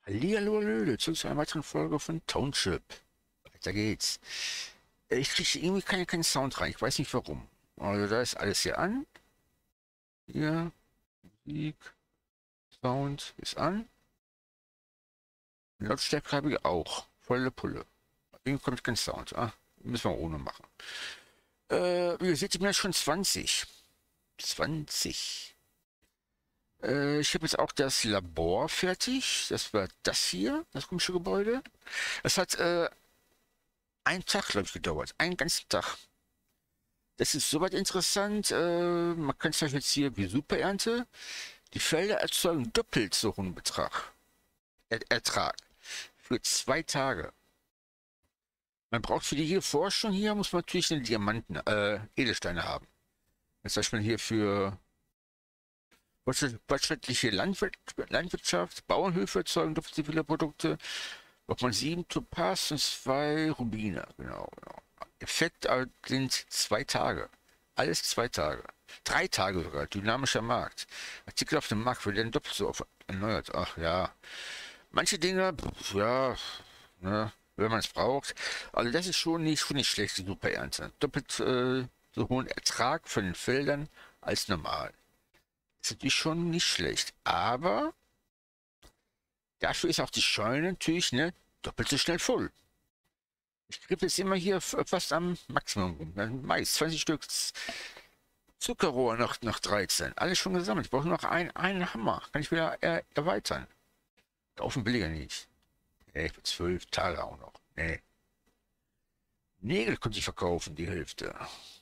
Hallihallo, zu einer weiteren Folge von Township. Weiter geht's. Ich kriege irgendwie keinen Sound rein. Ich weiß nicht warum. Also da ist alles hier an. Hier, Musik, Sound ist an. Lautstärke habe ich auch. Volle Pulle. Irgendwie kommt kein Sound. Müssen wir ohne machen. Wie ihr seht, ich bin ja schon 20. 20. Ich habe jetzt auch das Labor fertig. Das war das hier, das komische Gebäude. Das hat einen Tag, glaube ich, gedauert. Einen ganzen Tag. Das ist soweit interessant. Man kann es jetzt hier wie Superernte. Die Felder erzeugen doppelt so hohen Betrag. Ertrag. Für 2 Tage. Man braucht für die hier Forschung hier, muss man natürlich eine Diamanten, Edelsteine haben. Das heißt man hier für fortschrittliche Landwirtschaft, Bauernhöfe erzeugen doppelt so viele Produkte. Braucht man 7 Topaz und 2 Rubine. Genau. Effekt sind 2 Tage. Alles 2 Tage. 3 Tage sogar. Dynamischer Markt. Artikel auf dem Markt werden doppelt so oft erneuert. Ach ja. Manche Dinge, ja, ne, wenn man es braucht. Also das ist schon nicht schlecht, die Superernte. Doppelt so hohen Ertrag von den Feldern als normal. Das ist natürlich schon nicht schlecht. Aber dafür ist auch die Scheune natürlich, ne, doppelt so schnell voll. Ich kriege jetzt immer hier fast am Maximum. Mais, 20 Stück Zuckerrohr noch 13. Alles schon gesammelt. Ich brauche noch einen Hammer. Kann ich wieder erweitern. Kaufen will ich ja nicht. Nee, für 12 Tage auch noch. Nee. Nägel konnte ich verkaufen, die Hälfte.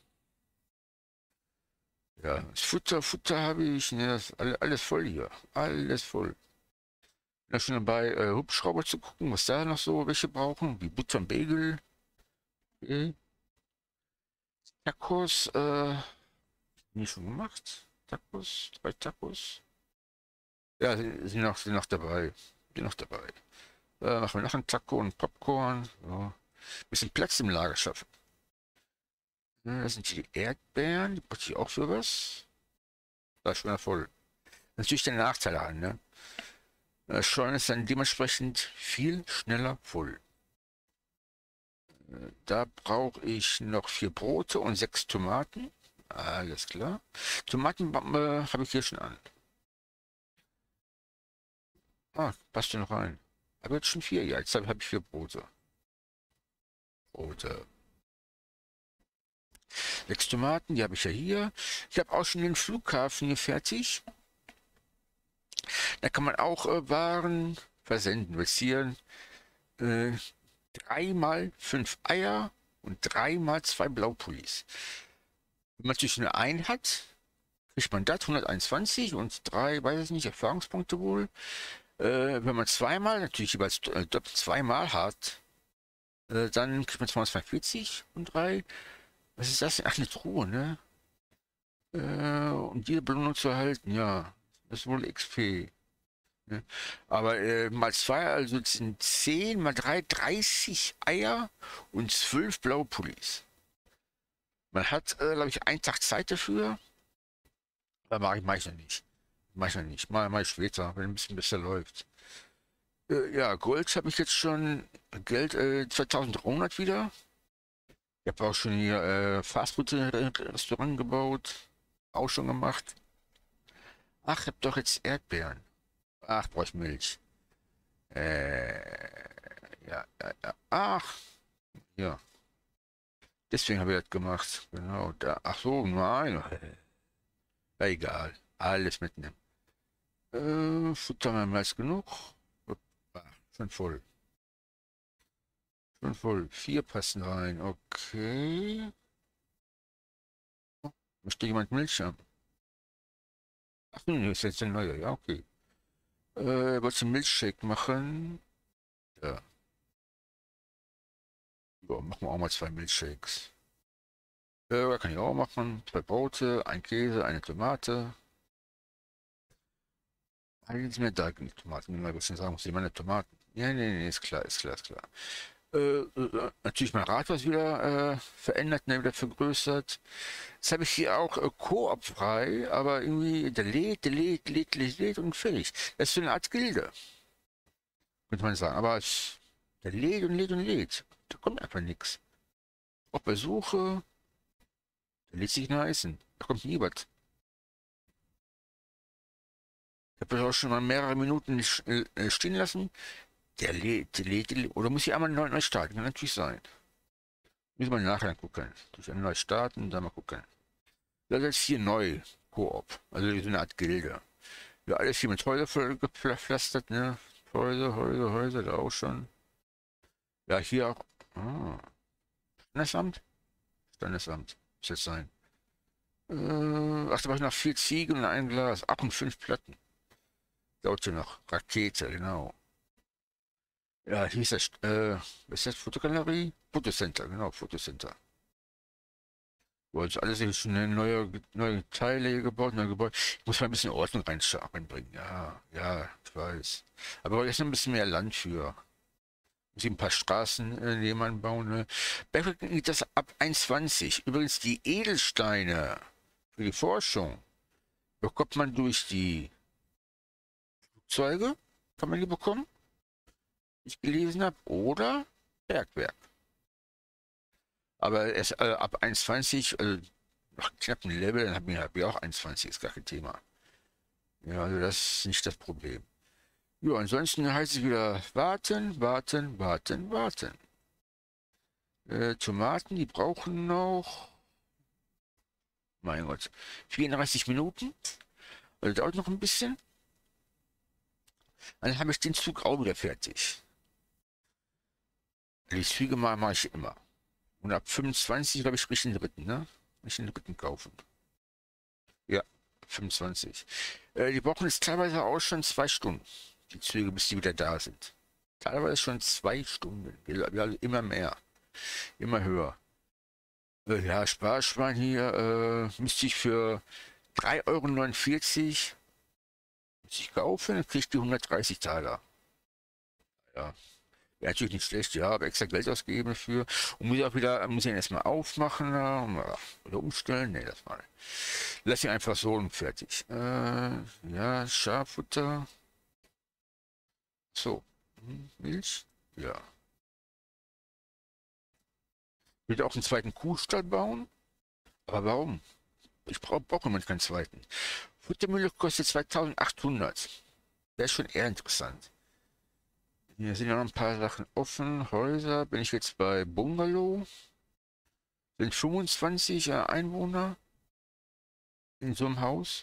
Ja, das Futter habe ich. Ne, das ist alles voll hier. Alles voll. Bin da schon dabei, Hubschrauber zu gucken, was da noch so welche brauchen. Wie Butter und Bagel. Okay. Tacos, nie schon gemacht. Tacos, 2 Tacos. Ja, sind noch dabei. Sind noch dabei. Machen wir noch einen Taco und Popcorn. So. Bisschen Platz im Lager schaffen. Das sind die Erdbeeren. Die brauche ich auch für was. Da ist schon wieder voll. Natürlich der Nachteil an, ne? Scheune ist dann dementsprechend viel schneller voll. Da brauche ich noch 4 Brote und 6 Tomaten. Alles klar. Tomaten habe ich hier schon an. Passt ja noch rein. Aber jetzt schon 4. Ja, jetzt habe ich 4 Brote. Brote. 6 Tomaten, die habe ich ja hier. Ich habe auch schon den Flughafen hier fertig. Da kann man auch Waren versenden. Jetzt hier 3 mal 5 Eier und 3 mal 2 Blaupullis. Wenn man natürlich nur einen hat, kriegt man das 121 und 3, weiß ich nicht, Erfahrungspunkte wohl. Wenn man zweimal, natürlich jeweils doppelt zweimal hat, dann kriegt man 242 und 3. Was ist das denn? Ach, eine Truhe, ne? Um diese Belohnung zu erhalten, ja. Das ist wohl XP. Ne? Aber mal 2, also sind 10 mal 3, 30 Eier und 12 Blaupullis. Man hat, glaube ich, einen Tag Zeit dafür. Aber mach ich noch nicht. Mach ich später, wenn ein bisschen besser läuft. Ja, Gold habe ich jetzt schon. Geld 2300 wieder. Ich habe auch schon hier Fastfood-Restaurant gebaut. Auch schon gemacht. Ach, ich habe doch jetzt Erdbeeren. Ach, brauche ich Milch. Ja. Ach, ja. Deswegen habe ich das gemacht. Genau, da. Ach so, nein. Ja, egal. Alles mitnehmen. Futter haben wir mehr als genug. Schon voll. Schon voll. 4 passen rein. Okay. Möchte jemand Milch haben? Ach nee, ist jetzt ein neuer. Ja, okay. Wolltest du einen Milchshake machen? Ja. Ja, machen wir auch mal 2 Milchshakes. Burger kann ich auch machen. 2 Brote, ein Käse, eine Tomate. Eigentlich mehr da genug Tomaten. Wenn man was sagen muss, ich meine Tomaten. Ja, nee, ist klar. Natürlich mein Rad was wieder verändert, ne, wieder vergrößert. Jetzt habe ich hier auch Koop frei, aber irgendwie der lädt und fertig. Das ist so eine Art Gilde. könnte man sagen. Aber der lädt und lädt und lädt. Da kommt einfach nichts. Auch bei Suche, der lädt sich nach Essen. Da kommt nie was. Ich habe das auch schon mal mehrere Minuten stehen lassen. Der lädt. Oder muss ich einmal neu starten? Kann natürlich sein. Müssen wir nachher gucken. Durch neu starten, dann mal gucken. Das ist jetzt hier neu. Koop. Also so eine Art Gilde. Ja, alles hier mit Häuser vollgepflastert, ne? Häuser, da auch schon. Ja, hier auch. Ah, Standesamt? Standesamt. Muss jetzt sein. Ach, da war ich noch 4 Ziegen und ein Glas. Ach, und 5 Platten. Dauert hier noch. Rakete, genau. Ja, hier ist das, was ist das? Fotogalerie? Fotocenter, genau, Fotocenter. Wo jetzt alles ist schon eine neue Teile hier gebaut, neu gebaut. Ich muss mal ein bisschen Ordnung reinbringen. Ja, ja, ich weiß. Aber jetzt noch ein bisschen mehr Land für. Muss ich ein paar Straßen nebenan bauen. Ne? Bergwerk geht das ab 1,20. Übrigens die Edelsteine für die Forschung bekommt man durch die Flugzeuge, kann man die bekommen, die ich gelesen habe, oder Bergwerk. Aber erst ab 1,20, also nach knappen Level, dann hab ich auch 1,20, ist gar kein Thema. Ja, also das ist nicht das Problem. Ja, ansonsten heißt es wieder warten, warten, warten, warten. Tomaten, die brauchen noch, mein Gott, 34 Minuten. Also dauert noch ein bisschen. Dann habe ich den Zug auch wieder fertig. Die Züge mache ich immer. Und ab 25, glaube ich, den dritten, ne? Ich den dritten kaufen. Ja, 25. Die brauchen jetzt teilweise auch schon 2 Stunden. Die Züge, bis die wieder da sind. Teilweise schon 2 Stunden. Also immer mehr. Immer höher. Ja, Sparschwein hier müsste ich für 3,49 € muss ich kaufen, dann kriege ich die 130 Taler. Ja, wäre natürlich nicht schlecht, ja, aber extra Geld ausgeben dafür. Und muss ich ihn erstmal aufmachen oder umstellen. Ne, das mal. Lass ihn einfach so und fertig. Ja, Schaffutter. So. Milch? Ja. Ich will auch einen zweiten Kuhstall bauen. Aber warum? Ich brauche im Moment keinen zweiten. Futtermühle kostet 2.800. Wäre schon eher interessant. Hier sind ja noch ein paar Sachen offen. Häuser. Bin ich jetzt bei Bungalow. Sind 25 Einwohner in so einem Haus.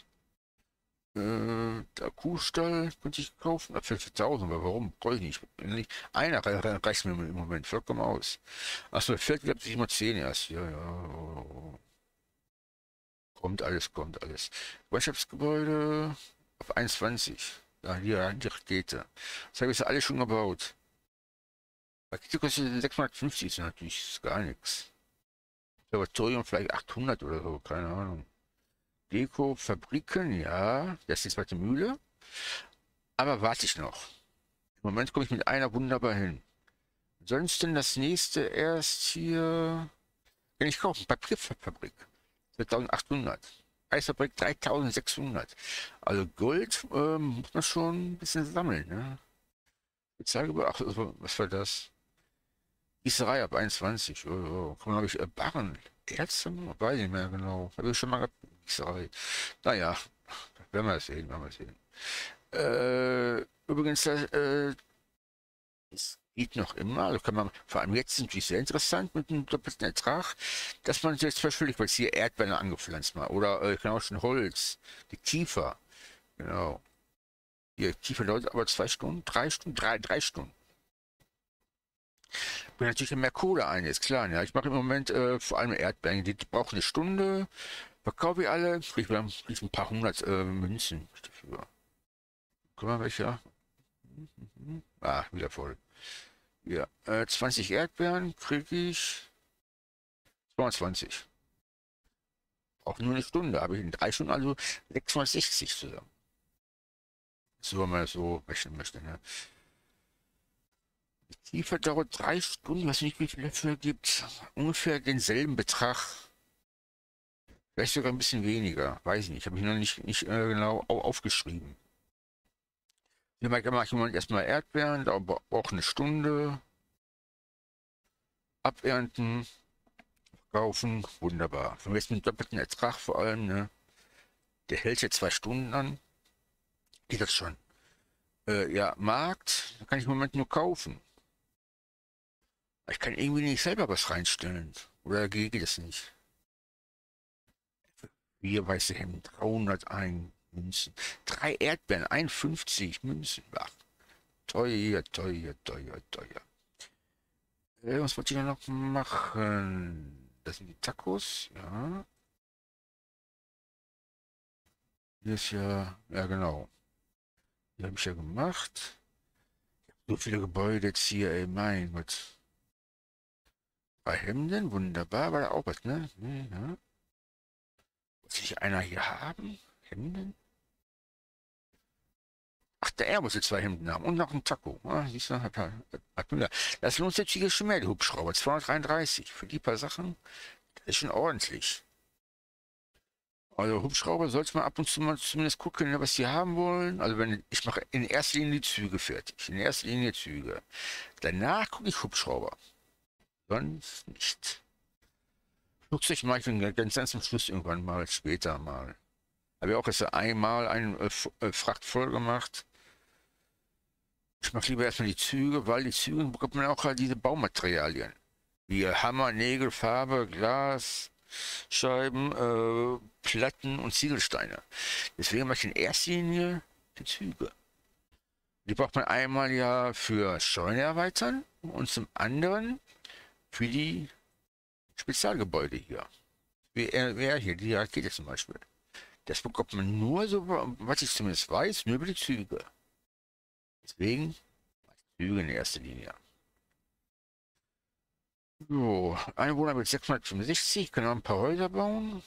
Der Kuhstall könnte ich kaufen. Für 1000, aber warum? Brauche ich nicht. Einer reicht mir im Moment vollkommen aus. Achso, fällt glaube ich immer 10 erst. Ja, ja. Kommt alles, kommt alles. Wirtschaftsgebäude auf 21. Ja, hier, die Rakete. Das habe ich jetzt alles schon gebaut. Rakete kostet 650, ist natürlich ist gar nichts. Laboratorium vielleicht 800 oder so, keine Ahnung. Deko, Fabriken, ja, das ist die zweite Mühle. Aber warte ich noch. Im Moment komme ich mit einer wunderbar hin. Ansonsten das nächste erst hier. Kann ich kaufen? Papierfabrik. 2800. Eisfabrik 3600. Also Gold muss man schon ein bisschen sammeln. Ne? Ach, was war das? Gießerei ab 21. Oh. Kann man, glaube ich, Barren. Ärzte? Weiß nicht mehr genau. Habe ich schon mal gehabt. Gießerei. Naja, werden wir sehen, werden wir sehen. Übrigens, es geht noch immer, also kann man, vor allem jetzt ist es natürlich sehr interessant mit einem doppelten Ertrag, dass man jetzt verschuldigt, weil es hier Erdbeeren angepflanzt mal, oder genau schon Holz, die Kiefer, genau. Hier, Kiefer dauert aber 2 Stunden, 3 Stunden, drei Stunden. Bringt natürlich mehr Kohle ein, ist klar, ja. Ich mache im Moment vor allem Erdbeeren, die brauchen eine Stunde, verkaufe ich alle, kriege ich ein paar hundert Münzen dafür. Guck mal, welcher? Ah, wieder voll. Ja, 20 Erdbeeren kriege ich 22. Auch nur eine Stunde, habe ich in 3 Stunden also 660 zusammen. So, wenn man das so rechnen möchte. Ne? Die Tiefe dauert 3 Stunden, weiß nicht, wie viel dafür gibt. Ungefähr denselben Betrag. Vielleicht sogar ein bisschen weniger. Weiß ich nicht. Habe ich noch nicht genau aufgeschrieben. Hier mache ich im Moment erstmal Erdbeeren, da braucht eine Stunde. Abernten, kaufen, wunderbar. Wenn wir jetzt mit doppelten Ertrag vor allem, ne? Der hält jetzt 2 Stunden an. Geht das schon? Ja, Markt, da kann ich im Moment nur kaufen. Ich kann irgendwie nicht selber was reinstellen. Oder geht das nicht? Vier weiße Hemden, 301 Münzen. 3 Erdbeeren, 51 Münzen. Ach, teuer, teuer, teuer, teuer. Was wollte ich noch machen? Das sind die Tacos, ja. Hier ist ja genau. Die habe ich ja gemacht. So viele Gebäude jetzt hier, ey, mein Gott. 3 Hemden, wunderbar, war da auch was, ne? Ja. Muss ich einer hier haben? Hemden? Ach, der R muss jetzt 2 Hemden haben und noch ein Taco. Ah, siehst du, das lohnt sich hier schon mehr, die Hubschrauber. 233 für die paar Sachen, das ist schon ordentlich. Also Hubschrauber sollte man ab und zu mal zumindest gucken, ne, was die haben wollen. Also wenn ich mache in erster Linie die Züge fertig. In erster Linie Züge. Danach gucke ich Hubschrauber. Sonst nicht. Flugzeug mache ich dann ganz zum Schluss irgendwann mal, später mal. Habe ich auch erst einmal eine Fracht voll gemacht. Ich mache lieber erstmal die Züge, weil die Züge bekommt man auch halt diese Baumaterialien. Wie Hammer, Nägel, Farbe, Glas, Scheiben, Platten und Ziegelsteine. Deswegen mache ich in erster Linie die Züge. Die braucht man einmal ja für Scheune erweitern und zum anderen für die Spezialgebäude hier. Wie hier, die Rakete zum Beispiel. Das bekommt man nur so, was ich zumindest weiß, nur über die Züge. Deswegen Züge in erster Linie. So, Einwohner mit 665, können wir ein paar Häuser bauen.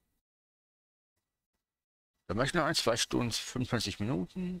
Da mache ich noch 2 Stunden, 25 Minuten.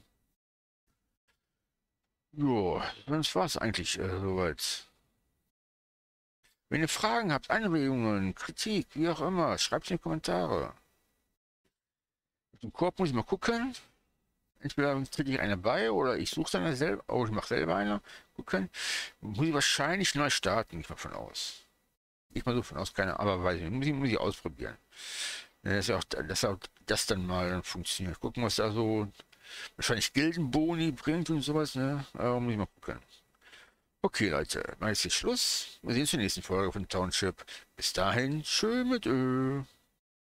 Jo, sonst war es eigentlich soweit. Wenn ihr Fragen habt, Anregungen, Kritik, wie auch immer, schreibt es in die Kommentare. Mit dem Korb muss ich mal gucken. Entweder kriege ich eine bei oder ich suche dann selber, oder ich mache selber eine. Gucken. Muss ich wahrscheinlich neu starten, ich mal von aus. Ich mal so von aus, keine aber weiß ich, muss ich ausprobieren. Dass das dann mal funktioniert. Gucken, was da so wahrscheinlich Gildenboni bringt und sowas, ne? Aber muss ich mal gucken. Okay, Leute, mal jetzt hier Schluss. Wir sehen uns in der nächsten Folge von Township. Bis dahin, schön mit Öl.